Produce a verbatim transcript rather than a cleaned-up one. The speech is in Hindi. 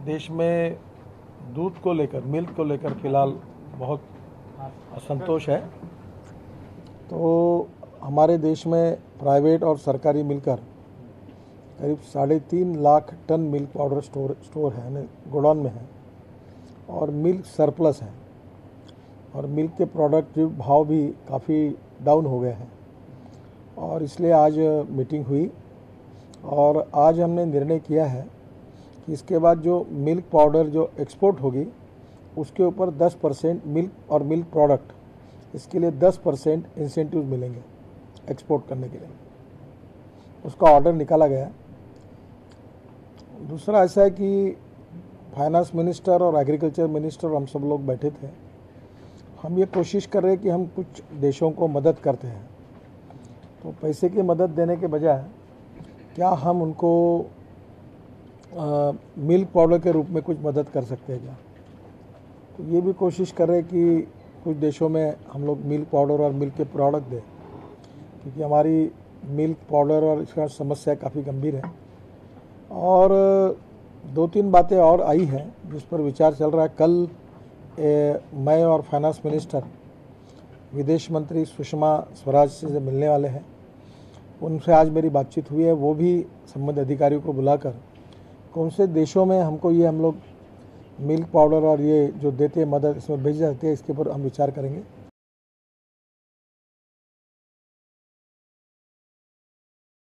देश में दूध को लेकर, मिल्क को लेकर फिलहाल बहुत असंतोष है। तो हमारे देश में प्राइवेट और सरकारी मिलकर करीब साढ़े तीन lakh ton milk powder store store है, गोडाउन में है, और मिल्क सरप्लस है, और मिल्क के प्रोडक्ट जो भाव भी काफ़ी डाउन हो गए हैं। और इसलिए आज मीटिंग हुई और आज हमने निर्णय किया है कि इसके बाद जो मिल्क पाउडर जो एक्सपोर्ट होगी उसके ऊपर दस परसेंट मिल्क और मिल्क प्रोडक्ट, इसके लिए दस परसेंट इंसेंटिव मिलेंगे एक्सपोर्ट करने के लिए। उसका ऑर्डर निकाला गया। दूसरा ऐसा है कि फाइनेंस मिनिस्टर और एग्रीकल्चर मिनिस्टर हम सब लोग बैठे थे। हम ये कोशिश कर रहे हैं कि हम कुछ देशों को मदद करते हैं, तो पैसे की मदद देने के बजाय क्या हम उनको आ, मिल्क पाउडर के रूप में कुछ मदद कर सकते हैं क्या। तो ये भी कोशिश कर रहे हैं कि कुछ देशों में हम लोग मिल्क पाउडर और मिल्क के प्रोडक्ट दें, क्योंकि हमारी मिल्क पाउडर और इसका समस्या काफ़ी गंभीर है। और दो तीन बातें और आई हैं जिस पर विचार चल रहा है। कल ए, मैं और फाइनेंस मिनिस्टर विदेश मंत्री सुषमा स्वराज से मिलने वाले हैं। उनसे आज मेरी बातचीत हुई है। वो भी संबंधित अधिकारियों को बुलाकर कौन से देशों में हमको ये हम लोग मिल्क पाउडर और ये जो देते हैं मदद, इसमें भेज जाते हैं, इसके ऊपर हम विचार करेंगे।